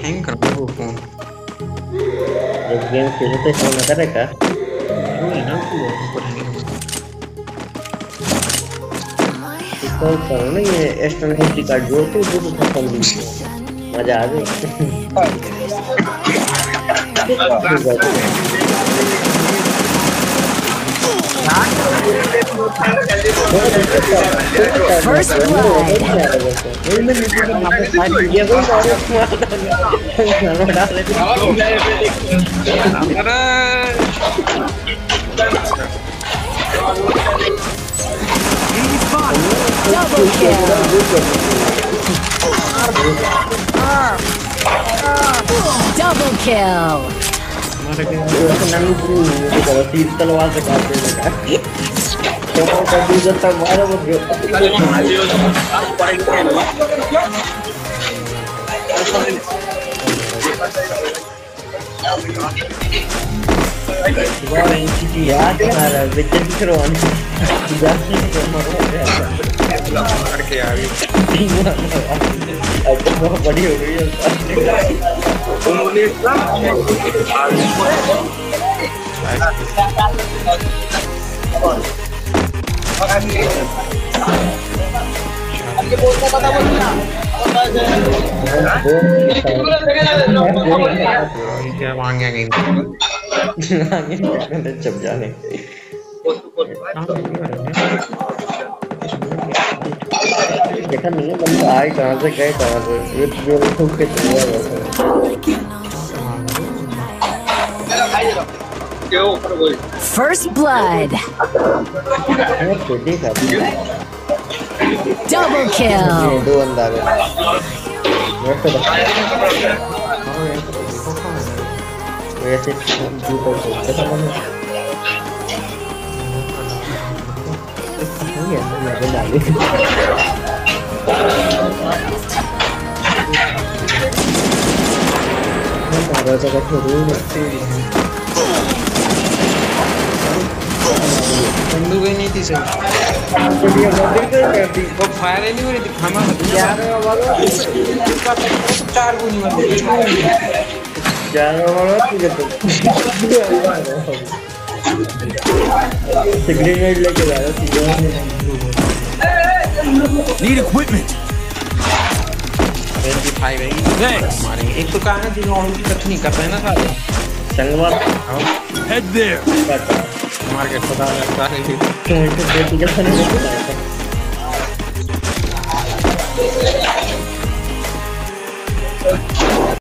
Hang कर दो वो फोन। एक गेम खेले तो फोन आता रहेगा। वही ना वो ऊपर हैंग इसको करो ना ये एक्सटर्नल एसडी कार्ड जोड़ के ब्लूटूथ खत्म दीजिए, मजा आ गई। First blood. Double kill. Double kill. तलवार से काटने लगा। तो कभी जब तक मारा वो याद हमारा बेचैन करवाने जाते हैं करके आ गई। अब तो बहुत बड़ी हो गई है। क्या मांगे गई चप जाने देखा नहीं है बंदा आए कहाँ से गए कहाँ से ये जो लोग के चले गए First blood. Double kill. दो बंदा गए वैसे जूता सोचता था मैंने बंदूक ही नहीं थी सर। वो फायर ही नहीं हो रही थी। खामा चार गुनी बंदूक ग्रेनेड लेके जा रहा Need equipment. 25 है मारेंगे। एक तो कहा ना जिन्होंने उनकी कथनी कर रहे हैं ना सारे संगवार Head there. मार के पता लगता है कि क्यों इसे बेटी का सन लेके